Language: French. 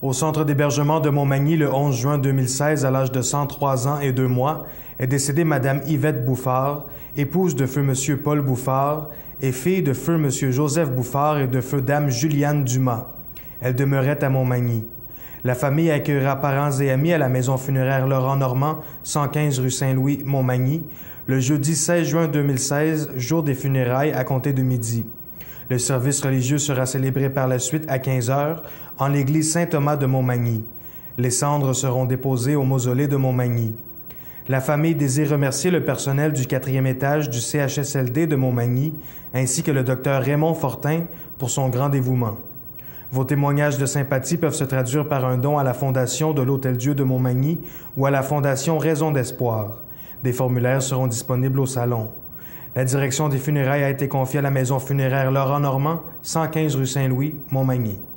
Au centre d'hébergement de Montmagny le 11 juin 2016, à l'âge de 103 ans et 2 mois, est décédée Mme Yvette Bouffard, épouse de feu M. Paul Bouffard et fille de feu M. Joseph Bouffard et de feu Dame Juliane Dumas. Elle demeurait à Montmagny. La famille accueillera parents et amis à la maison funéraire Laurent Normand, 115 rue Saint-Louis, Montmagny, le jeudi 16 juin 2016, jour des funérailles, à compter de midi. Le service religieux sera célébré par la suite à 15 heures en l'église Saint-Thomas de Montmagny. Les cendres seront déposées au mausolée de Montmagny. La famille désire remercier le personnel du 4e étage du CHSLD de Montmagny, ainsi que le Dr Raymond Fortin pour son grand dévouement. Vos témoignages de sympathie peuvent se traduire par un don à la Fondation de l'Hôtel-Dieu de Montmagny ou à la Fondation Raison d'Espoir. Des formulaires seront disponibles au salon. La direction des funérailles a été confiée à la maison funéraire Laurent Normand, 115 rue Saint-Louis, Montmagny.